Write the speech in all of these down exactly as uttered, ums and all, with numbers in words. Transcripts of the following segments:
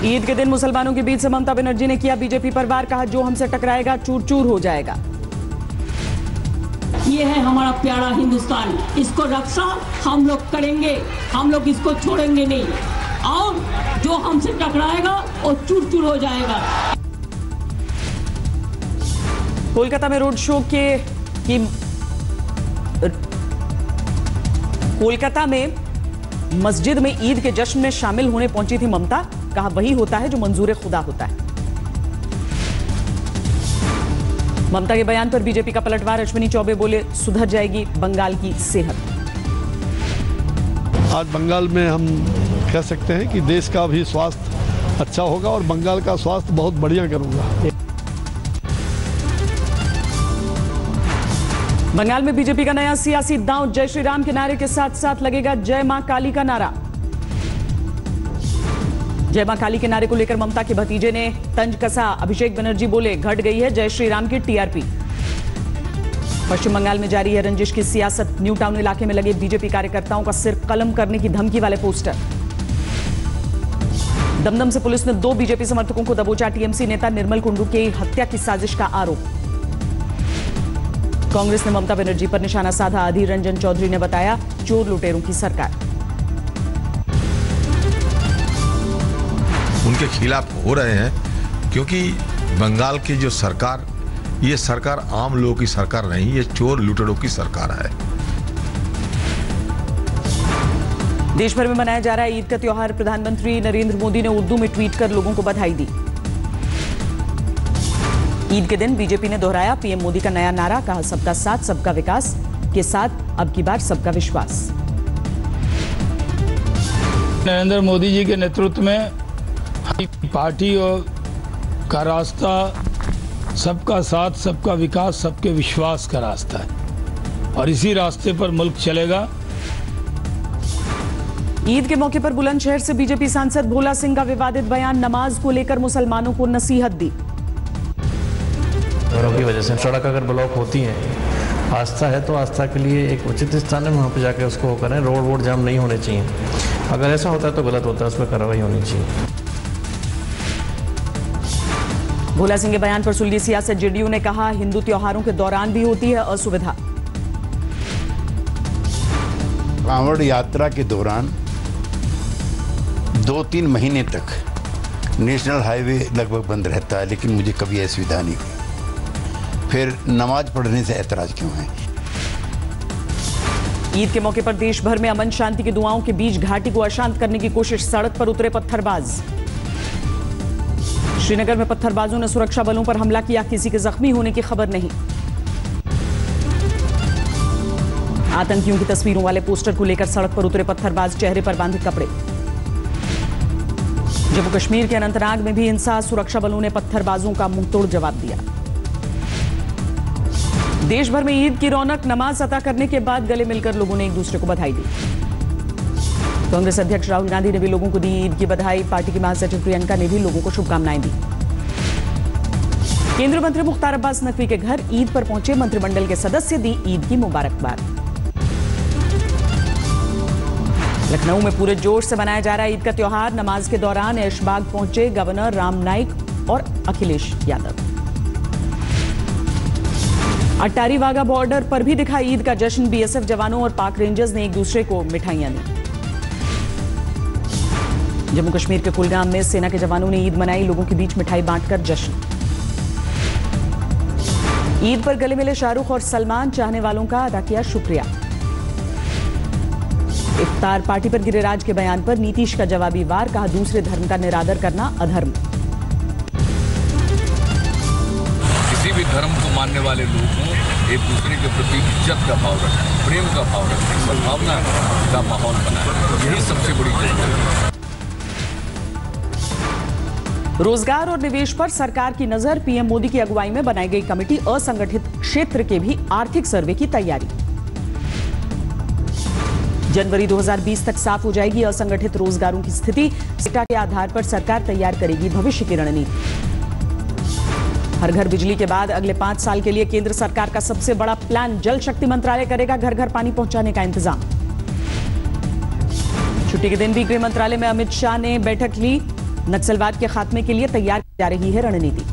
ईद के दिन मुसलमानों के बीच से ममता बनर्जी ने किया बीजेपी पर वार, कहा जो हमसे टकराएगा चूर चूर हो जाएगा। ये है हमारा प्यारा हिंदुस्तान, इसको रक्षा हम लोग करेंगे, हम लोग इसको छोड़ेंगे नहीं, और जो हमसे टकराएगा वो चूर चूर हो जाएगा। कोलकाता में रोड शो के की कोलकाता में मस्जिद में ईद के जश्न में शामिल होने पहुंची थी ममता, कहा वही होता है जो मंजूर खुदा होता है। ममता के बयान पर बीजेपी का पलटवार, अश्विनी चौबे बोले सुधर जाएगी बंगाल की सेहत। आज बंगाल में हम कह सकते हैं कि देश का भी स्वास्थ्य अच्छा होगा और बंगाल का स्वास्थ्य बहुत बढ़िया करूंगा। बंगाल में बीजेपी का नया सियासी दांव, जय श्री राम के नारे के साथ साथ लगेगा जय मां काली का नारा। जय मां काली के नारे को लेकर ममता के भतीजे ने तंज कसा, अभिषेक बनर्जी बोले घट गई है जय श्री राम की टीआरपी। पश्चिम बंगाल में जारी है रंजिश की सियासत, न्यू टाउन इलाके में लगे बीजेपी कार्यकर्ताओं का सिर कलम करने की धमकी वाले पोस्टर। दमदम से पुलिस ने दो बीजेपी समर्थकों को दबोचा, टीएमसी नेता निर्मल कुंडू की हत्या की साजिश का आरोप। कांग्रेस ने ममता बनर्जी पर निशाना साधा, अधीर रंजन चौधरी ने बताया चोर लुटेरों की सरकार। उनके खिलाफ हो रहे हैं क्योंकि बंगाल की जो सरकार, ये सरकार आम लोगों की सरकार नहीं, ये चोर लुटेरों की सरकार है। देश भर में मनाया जा रहा है ईद का त्योहार, प्रधानमंत्री नरेंद्र मोदी ने उर्दू में ट्वीट कर लोगों को बधाई दी। ईद के दिन बीजेपी ने दोहराया पीएम मोदी का नया नारा, कहा सबका साथ सबका विकास के साथ अब की बार सबका विश्वास। नरेंद्र मोदी जी के नेतृत्व में पार्टी और का रास्ता सबका साथ सबका विकास सबके विश्वास का रास्ता है और इसी रास्ते पर मुल्क चलेगा। ईद के मौके पर बुलंदशहर से बीजेपी सांसद भोला सिंह का विवादित बयान, नमाज को लेकर मुसलमानों को नसीहत दी। की वजह से सड़क अगर ब्लॉक होती है, आस्था है तो आस्था के लिए एक उचित स्थान है, वहाँ पे जाके उसको करें। रोड वोड जाम नहीं होने चाहिए, अगर ऐसा होता है तो गलत होता है, उस पर कार्रवाई होनी चाहिए। भोला सिंह के बयान पर सुलझी सियासत, जेडीयू ने कहा हिंदू त्योहारों के दौरान भी होती है असुविधा। कांवड़ यात्रा के दौरान दो तीन महीने तक नेशनल हाईवे लगभग बंद रहता है, लेकिन मुझे कभी असुविधा नहीं हुई। फिर नमाज पढ़ने से ऐतराज क्यों है? ईद के मौके पर देश भर में अमन शांति की दुआओं के बीच घाटी को अशांत करने की कोशिश, सड़क पर उतरे पत्थरबाज। श्रीनगर में पत्थरबाजों ने सुरक्षा बलों पर हमला किया, किसी के जख्मी होने की खबर नहीं। आतंकियों की तस्वीरों वाले पोस्टर को लेकर सड़क पर उतरे पत्थरबाज, चेहरे पर बांधे कपड़े। जम्मू कश्मीर के अनंतनाग में भी हिंसा, सुरक्षा बलों ने पत्थरबाजों का मुंहतोड़ जवाब दिया। देश भर में ईद की रौनक, नमाज अता करने के बाद गले मिलकर लोगों ने एक दूसरे को बधाई दी। कांग्रेस अध्यक्ष राहुल गांधी ने भी लोगों को दी ईद की बधाई, पार्टी की महासचिव प्रियंका ने भी लोगों को शुभकामनाएं दी। केंद्रीय मंत्री मुख्तार अब्बास नकवी के घर ईद पर पहुंचे मंत्रिमंडल के सदस्य, दी ईद की मुबारकबाद। लखनऊ में पूरे जोश से मनाया जा रहा है ईद का त्योहार, नमाज के दौरान ऐशबाग पहुंचे गवर्नर राम नाईक और अखिलेश यादव। अट्टारी वाघा बॉर्डर पर भी दिखा ईद का जश्न, बीएसएफ जवानों और पाक रेंजर्स ने एक दूसरे को मिठाइयां दी। जम्मू कश्मीर के कुलगाम में सेना के जवानों ने ईद मनाई, लोगों के बीच मिठाई बांटकर जश्न। ईद पर गले मिले शाहरुख और सलमान, चाहने वालों का अदा किया शुक्रिया। इफ्तार पार्टी पर गिरिराज के बयान पर नीतीश का जवाबी वार, कहा दूसरे धर्म का निरादर करना अधर्म। किसी भी धर्म को मानने वाले लोग हों, एक दूसरे के प्रति इज्जत का भाव रखें, प्रेम का भाव रखें, सद्भावना का माहौल बनाएं, यही सबसे बड़ी जरूरत है। रोजगार और निवेश पर सरकार की नजर, पीएम मोदी की अगुवाई में बनाई गई कमेटी, असंगठित क्षेत्र के भी आर्थिक सर्वे की तैयारी। जनवरी दो हज़ार बीस तक साफ हो जाएगी असंगठित रोजगारों की स्थिति, डेटा के आधार पर सरकार तैयार करेगी भविष्य की रणनीति। हर घर बिजली के बाद अगले पांच साल के लिए केंद्र सरकार का सबसे बड़ा प्लान, जल शक्ति मंत्रालय करेगा घर घर पानी पहुंचाने का इंतजाम। छुट्टी के दिन भी गृह मंत्रालय में अमित शाह ने बैठक ली, नक्सलवाद के खात्मे के लिए तैयार की जा रही है रणनीति।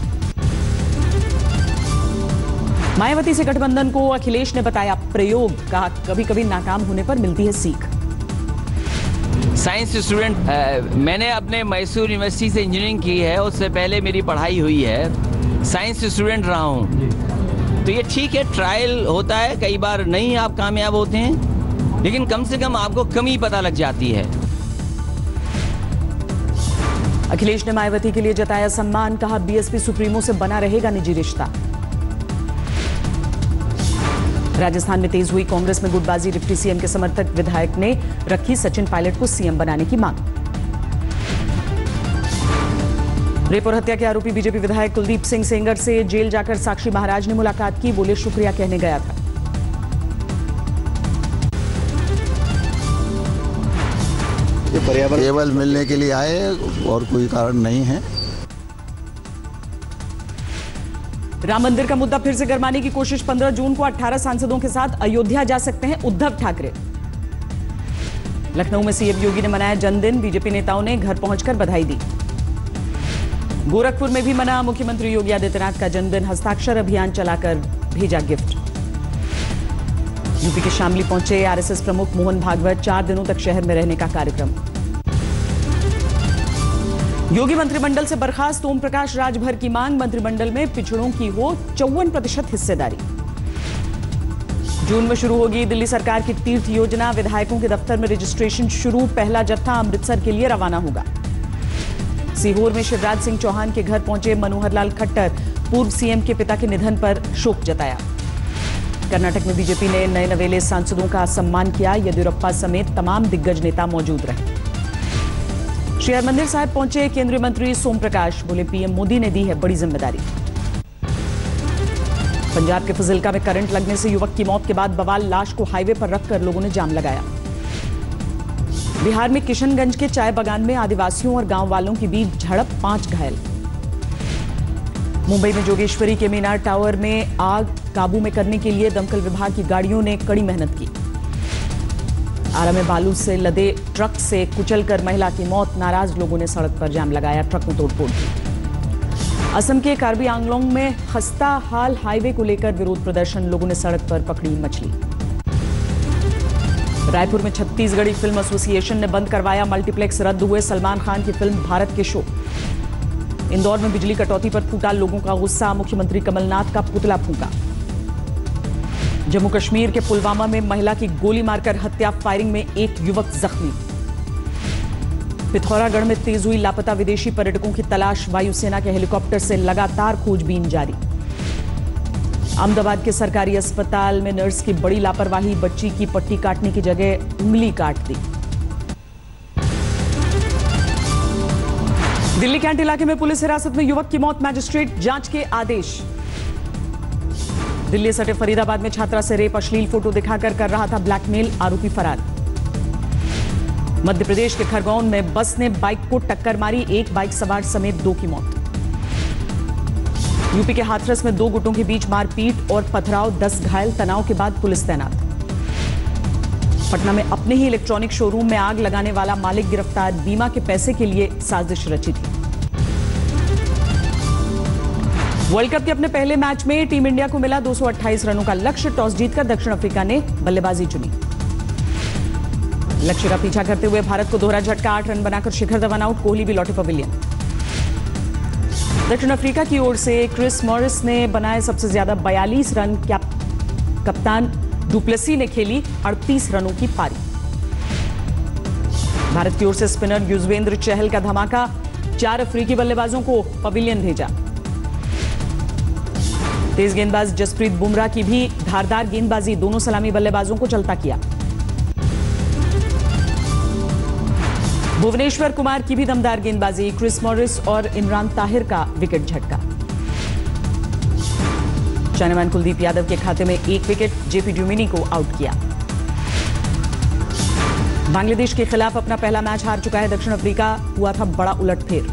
मायावती से गठबंधन को अखिलेश ने बताया प्रयोग, कहा कभी कभी नाकाम होने पर मिलती है सीख। साइंस स्टूडेंट, मैंने अपने मैसूर यूनिवर्सिटी से इंजीनियरिंग की है, उससे पहले मेरी पढ़ाई हुई है, साइंस स्टूडेंट रहा हूँ। तो ये ठीक है, ट्रायल होता है, कई बार नहीं आप कामयाब होते हैं, लेकिन कम से कम आपको कमी पता लग जाती है। अखिलेश ने मायावती के लिए जताया सम्मान, कहा बीएसपी सुप्रीमो से बना रहेगा निजी रिश्ता। राजस्थान में तेज हुई कांग्रेस में गुटबाजी, डिप्टी सीएम के समर्थक विधायक ने रखी सचिन पायलट को सीएम बनाने की मांग। रेप और हत्या के आरोपी बीजेपी विधायक कुलदीप सिंह सेंगर से जेल जाकर साक्षी महाराज ने मुलाकात की, बोले शुक्रिया कहने गया था। ये पर्यावरण केवल मिलने के लिए आए और कोई कारण नहीं है। राम मंदिर का मुद्दा फिर से गरमाने की कोशिश, पंद्रह जून को अठारह सांसदों के साथ अयोध्या जा सकते हैं उद्धव ठाकरे। लखनऊ में सीएम योगी ने मनाया जन्मदिन, बीजेपी नेताओं ने घर पहुंचकर बधाई दी। गोरखपुर में भी मना मुख्यमंत्री योगी आदित्यनाथ का जन्मदिन, हस्ताक्षर अभियान चलाकर भेजा गिफ्ट। यूपी के शामली पहुंचे आरएसएस प्रमुख मोहन भागवत, चार दिनों तक शहर में रहने का कार्यक्रम। योगी मंत्रिमंडल से बर्खास्त ओम प्रकाश राजभर की मांग, मंत्रिमंडल में पिछड़ों की हो चौवन प्रतिशत हिस्सेदारी। जून में शुरू होगी दिल्ली सरकार की तीर्थ योजना, विधायकों के दफ्तर में रजिस्ट्रेशन शुरू, पहला जत्था अमृतसर के लिए रवाना होगा। सीहोर में शिवराज सिंह चौहान के घर पहुंचे मनोहर लाल खट्टर, पूर्व सीएम के पिता के निधन पर शोक जताया। कर्नाटक में बीजेपी ने नए नवेले सांसदों का सम्मान किया, येदियुरप्पा समेत तमाम दिग्गज नेता मौजूद रहे। श्री हरमंदिर साहिब पहुंचे केंद्रीय मंत्री सोम प्रकाश, बोले पीएम मोदी ने दी है बड़ी जिम्मेदारी। पंजाब के फजिल्का में करंट लगने से युवक की मौत के बाद बवाल, लाश को हाईवे पर रखकर लोगों ने जाम लगाया। बिहार में किशनगंज के चाय बागान में आदिवासियों और गांव वालों के बीच झड़प, पांच घायल। मुंबई में जोगेश्वरी के मीनार टावर में आग काबू में करने के लिए दमकल विभाग की गाड़ियों ने कड़ी मेहनत की। आरा में बालू से लदे ट्रक से कुचलकर महिला की मौत, नाराज लोगों ने सड़क पर जाम लगाया, ट्रक में तोड़फोड़ की। असम के कार्बी आंगलोंग में खस्ता हाल हाईवे को लेकर विरोध प्रदर्शन, लोगों ने सड़क पर पकड़ी मछली। रायपुर में छत्तीसगढ़ी फिल्म एसोसिएशन ने बंद करवाया मल्टीप्लेक्स, रद्द हुए सलमान खान की फिल्म भारत के शो। इंदौर में बिजली कटौती पर फूटा लोगों का गुस्सा, मुख्यमंत्री कमलनाथ का पुतला फूंका। जम्मू कश्मीर के पुलवामा में महिला की गोली मारकर हत्या, फायरिंग में एक युवक जख्मी। पिथौरागढ़ में तेज हुई लापता विदेशी पर्यटकों की तलाश, वायुसेना के हेलीकॉप्टर से लगातार खोजबीन जारी। अहमदाबाद के सरकारी अस्पताल में नर्स की बड़ी लापरवाही, बच्ची की पट्टी काटने की जगह उंगली काट दी। दिल्ली कैंट इलाके में पुलिस हिरासत में युवक की मौत, मैजिस्ट्रेट जांच के आदेश। दिल्ली सटे फरीदाबाद में छात्रा से रेप, अश्लील फोटो दिखाकर कर रहा था ब्लैकमेल, आरोपी फरार। मध्य प्रदेश के खरगोन में बस ने बाइक को टक्कर मारी, एक बाइक सवार समेत दो की मौत। यूपी के हाथरस में दो गुटों के बीच मारपीट और पथराव, दस घायल, तनाव के बाद पुलिस तैनात। पटना में अपने ही इलेक्ट्रॉनिक शोरूम में आग लगाने वाला मालिक गिरफ्तार, बीमा के पैसे के लिए साजिश रची थी। वर्ल्ड कप के अपने पहले मैच में टीम इंडिया को मिला दो सौ अट्ठाईस रनों का लक्ष्य, टॉस जीतकर दक्षिण अफ्रीका ने बल्लेबाजी चुनी। लक्ष्य का पीछा करते हुए भारत को दोहरा झटका, आठ रन बनाकर शिखर धवन आउट, कोहली भी लौटे पवेलियन। दक्षिण अफ्रीका की ओर से क्रिस मॉरिस ने बनाए सबसे ज्यादा बयालीस रन, कप्तान डुप्लेसी ने खेली अड़तीस रनों की पारी। भारत की ओर से स्पिनर युजवेंद्र चहल का धमाका, चार अफ्रीकी बल्लेबाजों को पवेलियन भेजा। तेज गेंदबाज जसप्रीत बुमराह की भी धारदार गेंदबाजी, दोनों सलामी बल्लेबाजों को चलता किया। भुवनेश्वर कुमार की भी दमदार गेंदबाजी, क्रिस मॉरिस और इमरान ताहिर का विकेट झटका। चाइनामैन कुलदीप यादव के खाते में एक विकेट, जेपी ड्यूमिनी को आउट किया। बांग्लादेश के खिलाफ अपना पहला मैच हार चुका है दक्षिण अफ्रीका, हुआ था बड़ा उलटफेर।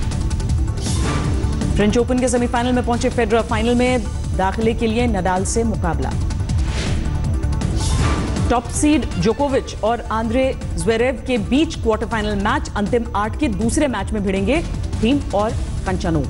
फ्रेंच ओपन के सेमीफाइनल में पहुंचे फेडरर, फाइनल में दाखिले के लिए नडाल से मुकाबला। टॉप सीड जोकोविच और आंद्रे ज़्वेरेव के बीच क्वार्टर फाइनल मैच। अंतिम आठ के दूसरे मैच में भिड़ेंगे थीम और कंचानोव।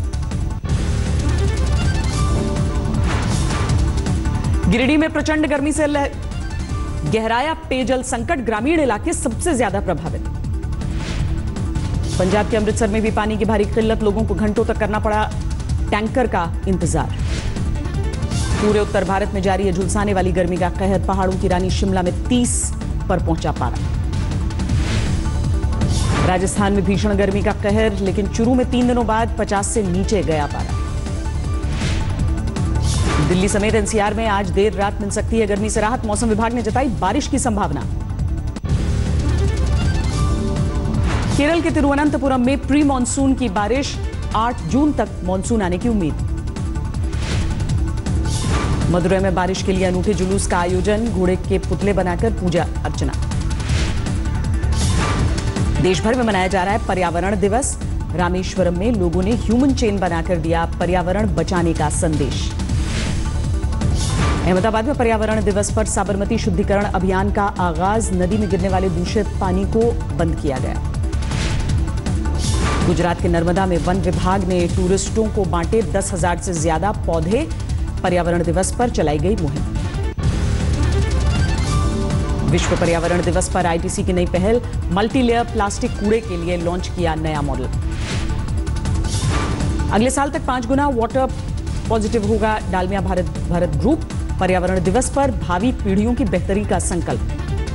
गिरिडीह में प्रचंड गर्मी से गहराया पेयजल संकट, ग्रामीण इलाके सबसे ज्यादा प्रभावित। पंजाब के अमृतसर में भी पानी की भारी किल्लत, लोगों को घंटों तक करना पड़ा टैंकर का इंतजार। पूरे उत्तर भारत में जारी है झुलसाने वाली गर्मी का कहर, पहाड़ों की रानी शिमला में तीस पर पहुंचा पारा। राजस्थान में भीषण गर्मी का कहर, लेकिन चुरू में तीन दिनों बाद पचास से नीचे गया पारा। दिल्ली समेत एनसीआर में आज देर रात मिल सकती है गर्मी से राहत, मौसम विभाग ने जताई बारिश की संभावना। केरल के तिरुवनंतपुरम में प्री मॉनसून की बारिश, आठ जून तक मॉनसून आने की उम्मीद। मदुरै में बारिश के लिए अनूठे जुलूस का आयोजन, घोड़े के पुतले बनाकर पूजा अर्चना। देश भर में मनाया जा रहा है पर्यावरण दिवस, रामेश्वरम में लोगों ने ह्यूमन चेन बनाकर दिया पर्यावरण बचाने का संदेश। अहमदाबाद में पर्यावरण दिवस पर साबरमती शुद्धिकरण अभियान का आगाज, नदी में गिरने वाले दूषित पानी को बंद किया गया। गुजरात के नर्मदा में वन विभाग ने टूरिस्टों को बांटे दस हजार से ज्यादा पौधे, पर्यावरण दिवस पर चलाई गई मुहिम। विश्व पर्यावरण दिवस पर आईटीसी की नई पहल, मल्टीलेयर प्लास्टिक कूड़े के लिए लॉन्च किया नया मॉडल। अगले साल तक पांच गुना वाटर पॉजिटिव होगा डालमिया भारत भारत ग्रुप, पर्यावरण दिवस पर भावी पीढ़ियों की बेहतरी का संकल्प।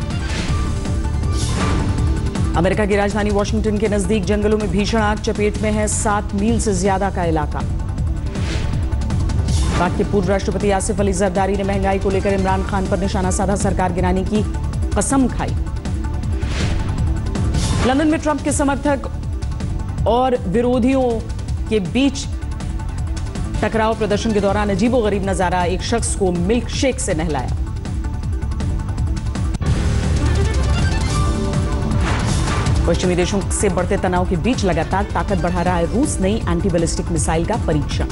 अमेरिका की राजधानी वॉशिंगटन के नजदीक जंगलों में भीषण आग, चपेट में है सात मील से ज्यादा का इलाका। पाक के पूर्व राष्ट्रपति आसिफ अली जरदारी ने महंगाई को लेकर इमरान खान पर निशाना साधा, सरकार गिराने की कसम खाई। लंदन में ट्रंप के समर्थक और विरोधियों के बीच टकराव, प्रदर्शन के दौरान अजीबोगरीब नजारा, एक शख्स को मिल्क शेक से नहलाया। पश्चिमी देशों से बढ़ते तनाव के बीच लगातार ताकत बढ़ा रहा है रूस, नई एंटी बैलिस्टिक मिसाइल का परीक्षण।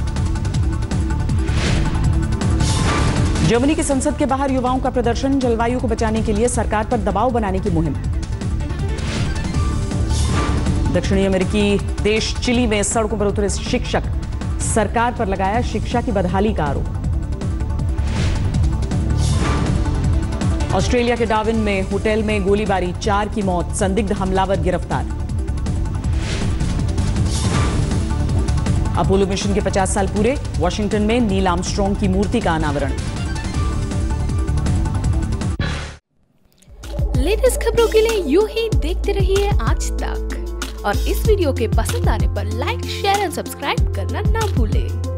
जर्मनी की संसद के बाहर युवाओं का प्रदर्शन, जलवायु को बचाने के लिए सरकार पर दबाव बनाने की मुहिम। दक्षिणी अमेरिकी देश चिली में सड़कों पर उतरे शिक्षक, सरकार पर लगाया शिक्षा की बदहाली का आरोप। ऑस्ट्रेलिया के डार्विन में होटल में गोलीबारी, चार की मौत, संदिग्ध हमलावर गिरफ्तार। अपोलो मिशन के पचास साल पूरे, वॉशिंगटन में नील आर्मस्ट्रांग की मूर्ति का अनावरण। लेटेस्ट खबरों के लिए यूं ही देखते रहिए आज तक, और इस वीडियो के पसंद आने पर लाइक, शेयर एंड सब्सक्राइब करना ना भूलें।